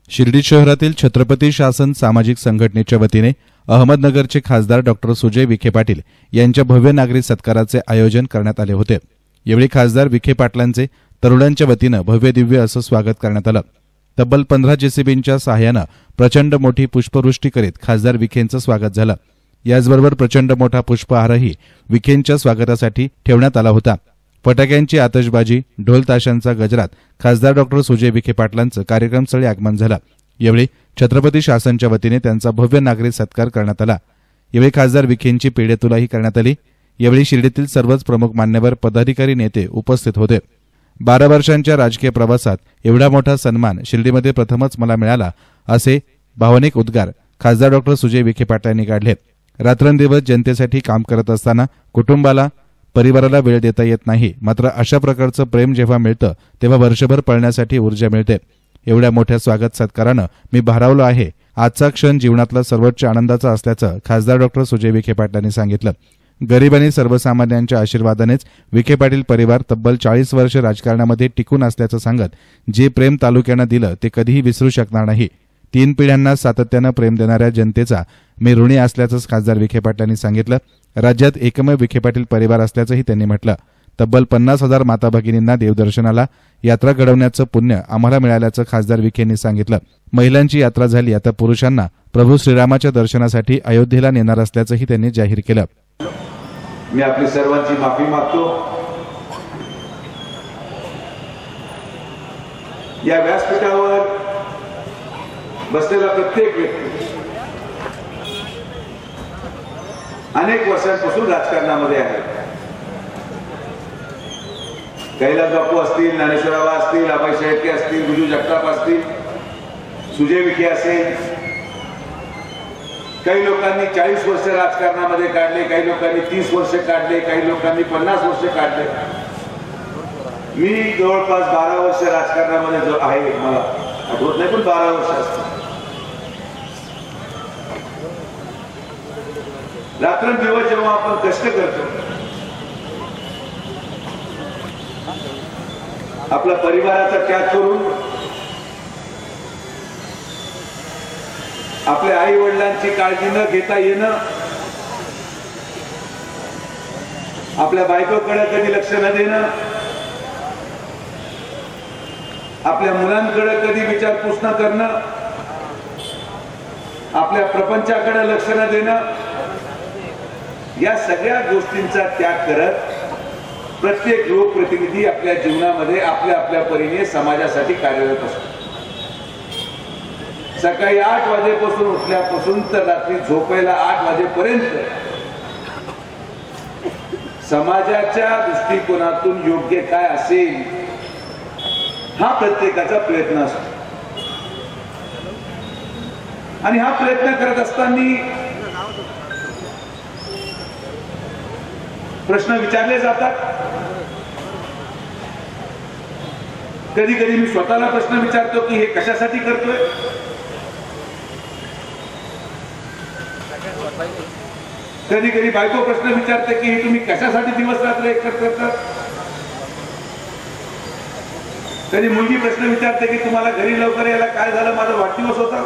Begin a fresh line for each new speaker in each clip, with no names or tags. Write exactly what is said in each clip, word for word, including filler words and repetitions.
शिर्डी शहरातील छत्रपती शासन सामाजिक संघटनेच्या वतीने अहमदनगरचे खासदार डॉक्टर सुजय विखे पाटील यांच्या भव्य नागरी सत्काराचे आयोजन करण्यात आले होते। यावेळी खासदार विखे पाटलांचे तरुणांच्या वतीने भव्य दिव्य असं स्वागत करण्यात आलं। तब्बल पंधरा जेसीबींच्या सहाय्याने प्रचंड मोठी पुष्पवृष्टी करीत खासदार विखेंचं स्वागत झालं। याचबरोबर प्रचंड मोठा पुष्पहारही विखेंच्या स्वागतासाठी ठेवण्यात आला होता। फटाक्यांची आतषबाजी, ढोल ताशांचा गजरात खासदार डॉक्टर सुजय विखे पाटलांचं कार्यक्रमस्थळी आगमन झालं। यावेळी छत्रपती शासनच्या वतीने त्यांचा भव्य नागरी सत्कार करण्यात आला। यावेळी खासदार विखेंची पेढेतुलाही करण्यात आली। यावेळी शिर्डीतील सर्वच प्रमुख मान्यवर पदाधिकारी नेते उपस्थित होते। बारा वर्षांच्या राजकीय प्रवासात एवढा मोठा सन्मान शिर्डीमध्ये प्रथमच मला मिळाला, असे भावनिक उद्गार खासदार डॉक्टर सुजय विखे पाटलांनी काढले। रात्रंदिवस जनतेसाठी काम करत असताना कुटुंबाला परिवाराला वेळ देता येत नाही, मात्र अशा प्रकारचं प्रेम जेव्हा मिळतं तेव्हा वर्षभर पळण्यासाठी ऊर्जा मिळते। एवढ्या मोठ्या स्वागत सत्कारानं मी भारावलो आहे। आजचा क्षण जीवनातला सर्वोच्च आनंदाचा असल्याचं खासदार डॉक्टर सुजय विखे पाटलांनी सांगितलं। गरीब आणि सर्वसामान्यांच्या आशीर्वादानेच विखे पाटील परिवार तब्बल चाळीस वर्ष राजकारणामध्ये टिकून असल्याचं सांगत जे प्रेम तालुक्यानं दिलं ते कधीही विसरू शकणार नाही। तीन पिढ्यांना सातत्यानं प्रेम देणाऱ्या जनतेचा मी ऋणी असल्याचं खासदार विखे पाटलांनी सांगितलं। राज्यात एकमेव विखे पाटील परिवार असल्याचंही त्यांनी म्हटलं। तब्बल पन्नास हजार माता भगिनींना देवदर्शनाला यात्रा घडवण्याचं पुण्य आम्हाला मिळाल्याचं खासदार विखेंनी सांगितलं। महिलांची यात्रा झाली, आता पुरुषांना प्रभू श्रीरामाच्या दर्शनासाठी अयोध्येला नेणार असल्याचंही त्यांनी जाहीर केलं।
मी आपली सर्वांची माफी मागतो। या व्यासपीठावर बसलेला प्रत्येक व्यक्ती अनेक वर्षांपासून राजकारणामध्ये आहे। कैलास बापू असतील, ज्ञानेश्वरावा असतील, अभय शेळके असतील, गुजू जगताप असतील, सुजय विखे असेल, काही लोकांनी चाळीस वर्ष राजकारणामध्ये काढले, काही लोकांनी तीस वर्ष काढले, काही लोकांनी पन्नास वर्ष काढले। मी जवळपास बारा वर्ष राजकारणामध्ये जो आहे, मला आठवत नाही पण बारा वर्ष असतात। रात्रंदिवस जेव्हा आपण कष्ट करतो, आपल्या परिवाराचा त्याग करून, आपल्या आई वडिलांची काळजी न घेता येणं, आपल्या बायकोकडे कधी लक्ष न देणं, आपल्या मुलांकडे कधी विचारपूस न करणं, आपल्या प्रपंचाकडे लक्ष न देणं, या सगळ्या गोष्टींचा त्याग करत प्रत्येक लोकप्रतिनिधी आपल्या जीवनामध्ये आपल्या आपल्या परीने समाजासाठी कार्यरत असतो। सकाळी आठ वाजेपासून उठल्यापासून तर रात्री झोपायला आठ वाजेपर्यंत समाजाच्या दृष्टिकोनातून योग्य काय असेल हा प्रत्येकाचा प्रयत्न असतो। आणि हा प्रयत्न करत असताना प्रश्न विचारले जातात। कधी कधी मी स्वतःला प्रश्न विचारतो की हे कशासाठी करतोय। कधी कधी बायको प्रश्न विचारते की हे तुम्ही कशासाठी दिवस रात्र एक करता। कधी मुलगी प्रश्न विचारते की तुम्हाला घरी लवकर यायला काय झालं, माझा वाढदिवस होता।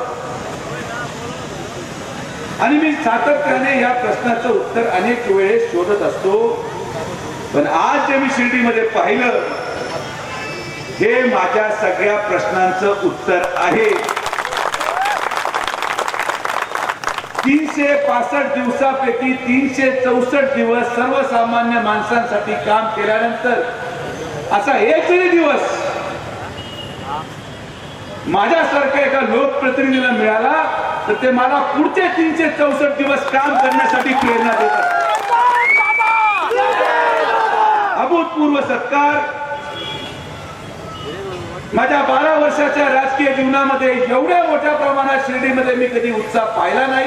आणि मी सातत्याने या प्रश्नाचं उत्तर अनेक वेळेस शोधत असतो, पण आज जे मी शिर्डीमध्ये पाहिलं हे माझ्या सगळ्या प्रश्नांचं उत्तर आहे। तीनशे पासष्ट दिवसापैकी तीनशे चौसष्ट दिवस सर्वसामान्य माणसांसाठी काम केल्यानंतर असा एक जरी दिवस माझ्यासारख्या एका लोकप्रतिनिधीला मिळाला तर ते मला पुढचे तीनशे चौसष्ट दिवस काम करण्यासाठी प्रेरणा देतात। अभूतपूर्व सत्कार। माझ्या बारा वर्षाच्या राजकीय जीवनामध्ये एवढ्या मोठ्या प्रमाणात शिर्डीमध्ये मी कधी उत्साह पाहिला नाही,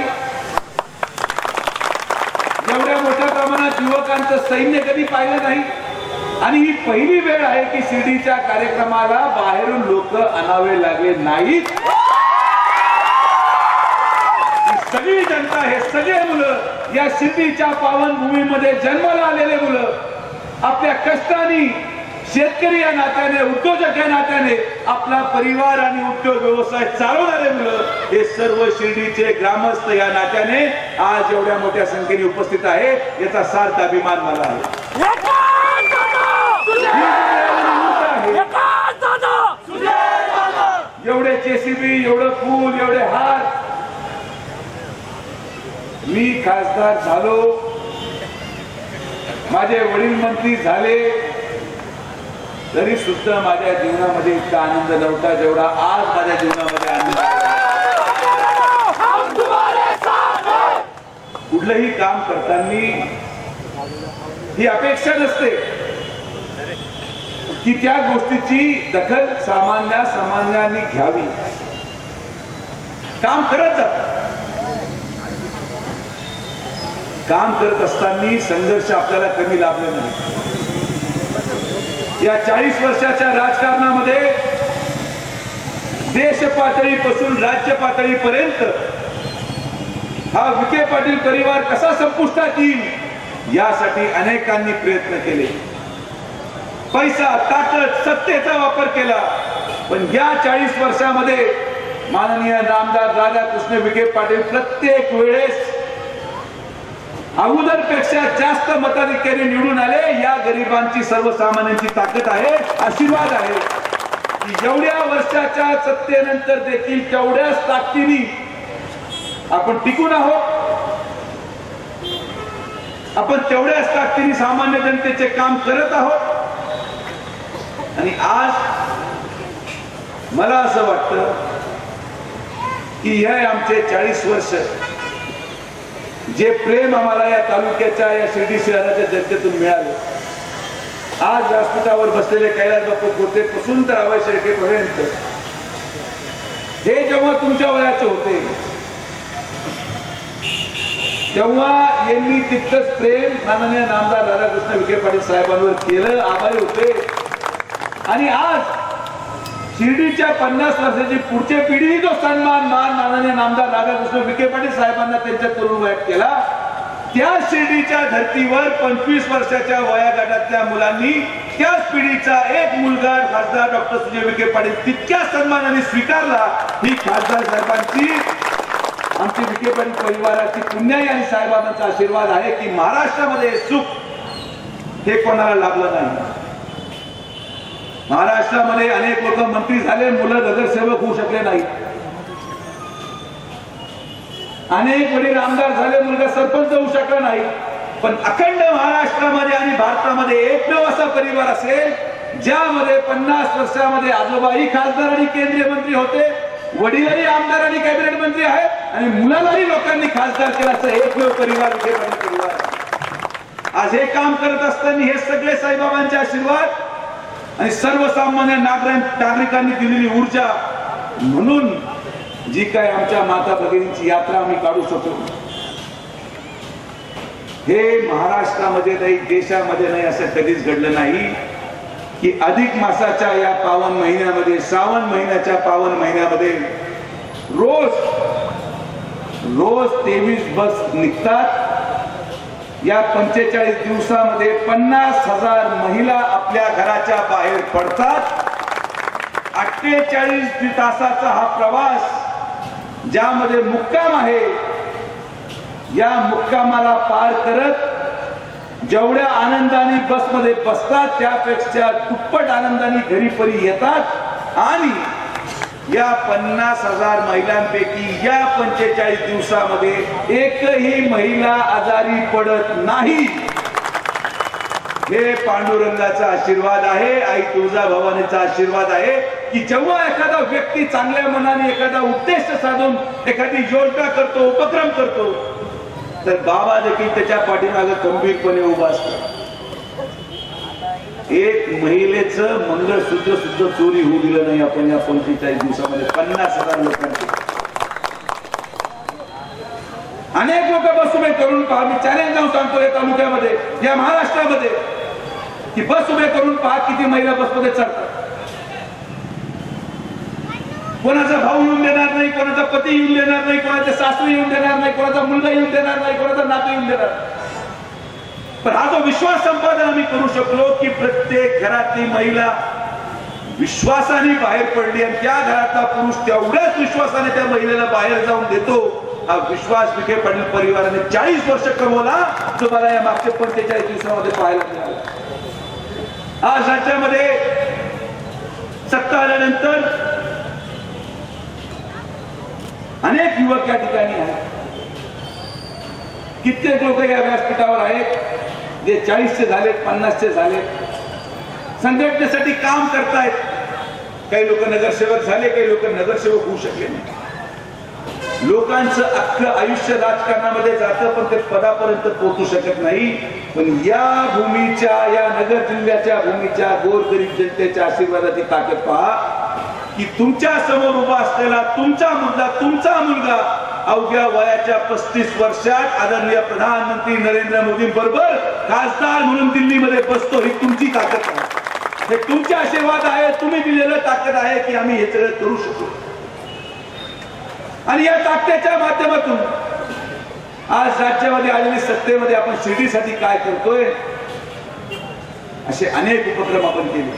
एवढ्या मोठ्या प्रमाणात युवकांचं सैन्य कधी पाहिलं नाही। आणि ही पहिली वेळ आहे की शिर्डीच्या कार्यक्रमाला बाहेरून लोक आणावे लागले नाहीत। सगळी जनता, हे सगळे मुलं या शिर्डीच्या पावनभूमीमध्ये जन्माला आलेले मुलं आपल्या कष्टाने, शेतकरी या नात्याने, उद्योजक या नात्याने आपला परिवार आणि उद्योग व्यवसाय चालवणारे मुलं हे सर्व शिर्डीचे ग्रामस्थ या नात्याने आज एवढ्या मोठ्या संख्येने उपस्थित आहे याचा सार्थ अभिमान मला आहे। एवढे जेसीबी, एवढं फूल, एवढे हार, मी खासदार झालो, माझे वडील मंत्री झाले, तरी सुद्धा माझ्या जीवनामध्ये इतका आनंद नव्हता जेवढा आज माझ्या जीवनामध्ये आनंद आहे। कुठलंही काम करताना ही अपेक्षा नसते की त्या गोष्टीची दखल सामान्य सामान्यांनी घ्यावी, काम करत जात। काम करत असताना संघर्ष आपल्याला कमी लाभले नाही। या चाळीस वर्षाच्या राजकारणामध्ये देश पातळीपासून राज्य पातळीपर्यंत हा विखे पाटील परिवार कसा संपुष्टात येईल यासाठी अनेकांनी प्रयत्न केले, पैसा, ताकद, सत्तेचा वापर केला, पण या चाळीस वर्षामध्ये माननीय नामदार राधाकृष्ण विखे पाटील प्रत्येक वेळेस अगोदरपेक्षा जास्त मताधिक्याने निवडून आले। या गरिबांची, सर्वसामान्यांची ताकद आहे, आशीर्वाद आहे की एवढ्या वर्षाच्या सत्तेनंतर देखील तेवढ्याच ताकदीने आपण टिकून आहोत, आपण तेवढ्याच ताकदीने सामान्य जनतेचे काम करत आहोत। आणि आज मला असं वाटतं की हे आमचे चाळीस वर्ष जे प्रेम आम्हाला या तालुक्याच्या, या शिर्डी शहराच्या जनतेतून मिळालं, आज व्यासपीठावर बसलेले कैलास बापू गोटे पासून तर अभय शेळकेपर्यंत हे जेव्हा तुमच्या वयाचे होते तेव्हा यांनी तितकंच प्रेम माननीय नामदार राधाकृष्ण विखे पाटील साहेबांवर केलं, आभारी होते। आणि आज शिर्डीच्या पन्नास वर्षाची पुढच्या पिढी जो सन्मान मान माननीय नामदार राधाकृष्ण विखे पाटील साहेबांना त्यांच्या तरुण वयात केला, त्या शिर्डीच्या धर्तीवर पंचवीस वर्षाच्या वयागटातल्या मुलांनी त्याच पिढीचा एक मुलगा खासदार डॉक्टर सुजय विखे पाटील तितक्या सन्मानाने स्वीकारला। ही खासदार साहेबांची, आमची विखे पाटील परिवाराची पुण्याई आणि साहेबांचा आशीर्वाद आहे की महाराष्ट्रामध्ये सुख हे कोणाला लाभलं नाही। महाराष्ट्रामध्ये अनेक लोक मंत्री झाले, मुलं नगरसेवक होऊ शकले नाही, अनेक वडील आमदार झाले, मुलगा सरपंच होऊ शकला नाही, पण अखंड महाराष्ट्रामध्ये आणि भारतामध्ये एकमेव असा परिवार असेल ज्यामध्ये पन्नास वर्षामध्ये आजोबाही खासदार आणि केंद्रीय मंत्री होते, वडीलही आमदार आणि कॅबिनेट मंत्री आहेत आणि मुलालाही लोकांनी खासदार केला, असं एकमेव परिवार विखे पाटील परिवार। आज हे काम करत असताना हे सगळे साईबाबांचे आशीर्वाद आणि सर्वसामान्य नागरिकांनी दिलेली ऊर्जा म्हणून जी काय आमच्या माता भगिनींची यात्रा आम्ही काढू शकतो, हे महाराष्ट्रामध्ये नाही, देशामध्ये नाही, असं कधीच घडलं नाही की अधिक मासाच्या या पावन महिन्यामध्ये, श्रावण महिन्याच्या पावन महिन्यामध्ये रोज रोज तेवीस बस निघतात। या पंचेचाळीस दिवसामध्ये पन्नास हजार महिला आपल्या घराच्या बाहेर पडतात। अठ्ठेचाळीस तासाचा हा प्रवास ज्यामध्ये मुक्काम आहे, या मुक्कामाला पार करत जेवढ्या आनंदाने बसमध्ये बसतात त्यापेक्षा दुप्पट आनंदाने घरी परी येतात। आणि या पन्नास हजार महिलांपैकी या पंचेचाळीस दिवसामध्ये एकही महिला आजारी पडत नाही। हे पांडुरंगाचा आशीर्वाद आहे, आई तुळजाभवानीचा आशीर्वाद आहे की जेव्हा एखादा व्यक्ती चांगल्या मनाने एखादा उद्देश साधून एखादी योजना करतो, उपक्रम करतो, तर बाबा देखील त्याच्या पाठीमागे गंभीरपणे उभा असतो। एक महिलेचं मंगळसूत्र सुद्धा चोरी होऊ दिलं नाही आपण या पंचेचाळीस दिवसामध्ये पन्नास हजार लोकांचे। अनेक लोक बस उभे करून पहा, मी चॅलेंज जाऊन सांगतो या तालुक्यामध्ये, या महाराष्ट्रामध्ये की बस उभे करून पहा किती महिला बसमध्ये चढतात। कोणाचा भाऊ येऊन देणार नाही, कोणाचा पती येऊन देणार नाही, कोणाचे सासू येऊन देणार नाही, कोणाचा मुलगा येऊन देणार नाही, कोणाचा नातू येऊन देणार नाही। पण हा जो विश्वास संपादन आम्ही करू शकलो की प्रत्येक घरातली महिला विश्वासाने बाहेर पडली आणि त्या घरातला पुरुष तेवढ्याच विश्वासाने त्या महिलेला बाहेर जाऊन देतो. हा विश्वास विखे पाटील परिवाराने चाळीस वर्ष कमवला, तुम्हाला या मागच्या पंचेचाळीस दिवसामध्ये पाहायला मिळाला. आज राज्यामध्ये सत्ता आल्यानंतर अनेक युवक या ठिकाणी आहेत. कित्येक लोक या व्यासपीठावर आहेत जे चाळीसचे झालेत, पन्नासचे झालेत, संघटनेसाठी काम करतायत. काही लोक नगरसेवक झाले, काही लोक नगरसेवक होऊ शकले नाही. लोकांचं अख्खं आयुष्य राजकारणामध्ये जातं पण ते पदापर्यंत पोहोचू शकत नाही. पण या भूमीच्या, या नगर जिल्ह्याच्या भूमीच्या गोरगरीब जनतेच्या आशीर्वादाची ताकद पहा की तुमच्या समोर उभा असलेला तुमचा मुद्दा, तुमचा मुलगा अवघ्या वयाच्या पस्तीस वर्षात आदरणीय प्रधानमंत्री नरेंद्र मोदी बरोबर खासदार म्हणून दिल्लीमध्ये बसतो. ही तुमची ताकद आहे, हे तुमचे आशीर्वाद आहे, तुम्ही दिलेलं ताकद आहे की आम्ही हे सगळं करू शकतो. आणि या ताकदीच्या माध्यमातून आज राज्यामध्ये आलेली सत्तेमध्ये आपण शिर्डीसाठी काय करतोय असे अनेक उपक्रम आपण केले.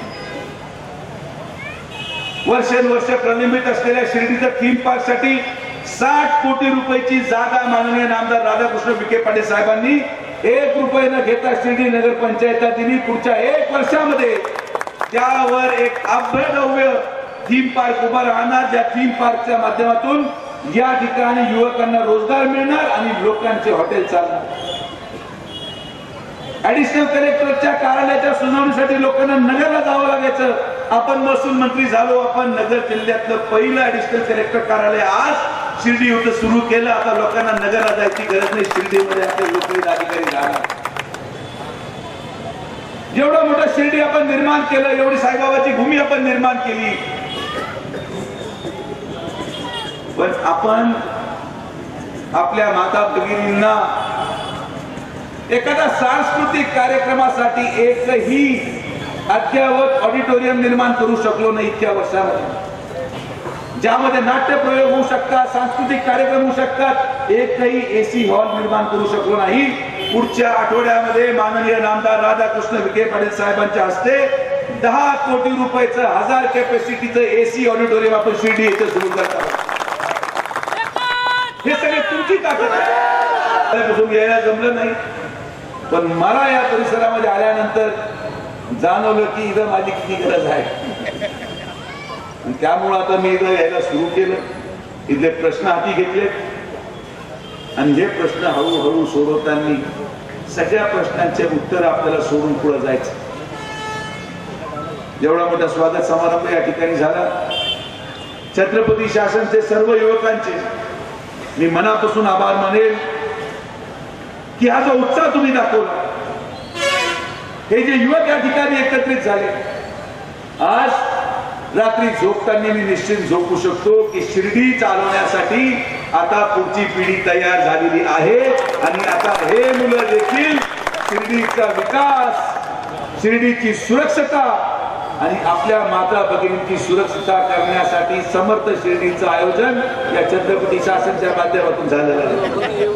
वर्षानुवर्ष प्रलंबित असलेल्या शिर्डीच्या थीम पार्क साठी साठ कोटी रुपयाची जागा माननीय नामदार राधाकृष्ण विखे पाटील साहेबांनी एक रुपये न घेता शिर्डी नगर पंचायत दिली. पुढच्या एक वर्षामध्ये त्यावर एक अभ्यभव्य थीम पार्क उभा राहणार, ज्या थीम पार्कच्या माध्यमातून या ठिकाणी युवकांना रोजगार मिळणार आणि लोकांचे हॉटेल चालणार. ऍडिशनल कलेक्टरच्या कार्यालयाच्या सुनावणीसाठी लोकांना नगरला जावं लागायचं. आपण महसूल मंत्री झालो, आपण नगर जिल्ह्यातलं पहिलं ऍडिशनल कलेक्टर कार्यालय आज शिर्डी इथं सुरू केलं. आता लोकांना नगरला जायची गरज नाही, शिर्डीमध्ये आपले लोकहित अधिकारी राहणार. जेवढं मोठं शिर्डी आपण निर्माण केलं, एवढी साईबाबाची भूमी आपण निर्माण केली. पण आपण आपल्या माता भगिनींना एखाद्या सांस्कृतिक कार्यक्रमासाठी एकही अद्ययावत ऑडिटोरियम निर्माण करू शकलो नाही इतक्या वर्षामध्ये, ज्यामध्ये नाट्य प्रयोग होऊ शकतात, सांस्कृतिक कार्यक्रम होऊ शकतात. एकही एसी हॉल निर्माण करू शकलो नाही. पुढच्या आठवड्यामध्ये माननीय नामदार राधाकृष्ण विखे पाटील साहेबांच्या हस्ते दहा कोटी रुपयाचं हजार कॅपॅसिटीचं एसी ऑडिटोरियम आपण शिर्डी येथे सुरू करतात. हे सगळे तुमची ताकद आहे. यायला जमलं नाही, पण मला या परिसरामध्ये आल्यानंतर जाणवलं की इथं माझी किती गरज आहे. त्यामुळे आता मी इथं यायला सुरू केलं. इथले प्रश्न हाती घेतले आणि हे प्रश्न हळूहळू सोडवताना सगळ्या प्रश्नांचे उत्तर आपल्याला सोडून पुढे जायचं. जेवढा मोठा स्वागत समारंभ या ठिकाणी झाला, छत्रपती शासनचे सर्व युवकांचे मी मनापासून आभार मानेल की हा जो उत्साह तुम्ही दाखवला, हे जे युवक या ठिकाणी एकत्रित झाले, आज रात्री झोपताना मी निश्चित झोपू शकतो की शिर्डी चालवण्यासाठी आता पुढची पिढी तयार झालेली आहे. आणि आता हे मुलं देखील शिर्डीचा विकास, शिर्डीची सुरक्षता आणि आपल्या माता भगिनींची सुरक्षितता करण्यासाठी समर्थ शिर्डीचं आयोजन या छत्रपती शासनाच्या माध्यमातून झालेलं आहे.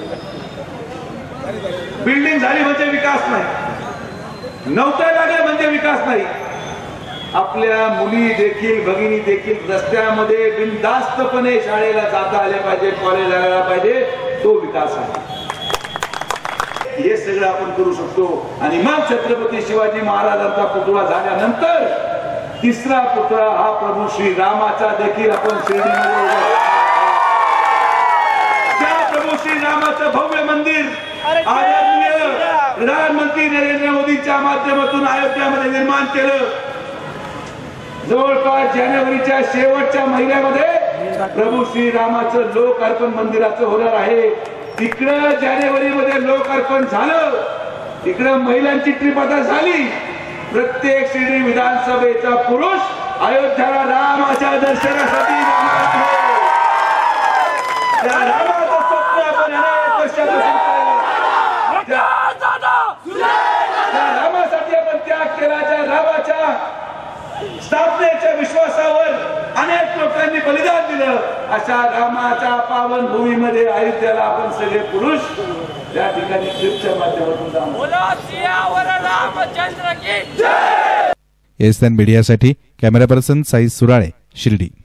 बिल्डिंग झाली म्हणजे विकास नाही, नव्हत्या लागल्या म्हणजे विकास नाही. आपल्या मुली देखील, भगिनी देखील रस्त्यामध्ये बिनधास्तपणे शाळेला जाता आले पाहिजे, कॉलेजला आला पाहिजे, तो विकास आहे. हे सगळं आपण करू शकतो. आणि मग छत्रपती शिवाजी महाराजांचा पुतळा झाल्यानंतर तिसरा पुतळा हा प्रभू श्री रामाचा देखील आपण शिर्डीमध्ये, त्या प्रभू श्री रामाचं भव्य मंदिर आदरणीय प्रधानमंत्री नरेंद्र मोदींच्या माध्यमातून अयोध्यामध्ये निर्माण केलं. जवळपास जानेवारीच्या शेवटच्या महिन्यामध्ये प्रभू श्री रामाचं लोकार्पण मंदिराचं होणार आहे. तिकडं जानेवारी मध्ये लोकार्पण झालं, तिकडं महिलांची ट्रिप आता झाली. प्रत्येक शिर्डी विधानसभेचा पुरुष अयोध्याला रामाच्या दर्शनासाठी रामाचं स्वप्न आपण अनेक वर्षापासून त्या रामासाठी आपण त्याग केला. त्या रामाच्या स्थापनेच्या विश्वासावर अनेक लोकांनी बलिदान दिलं. अशा रामाच्या पावन भूमीमध्ये अयोध्येला आपण सगळे पुरुष त्या ठिकाणी ट्रिपच्या माध्यमातून जाऊ.
एस एन मीडियासाठी कॅमेरा पर्सन साई सुराळे, शिर्डी.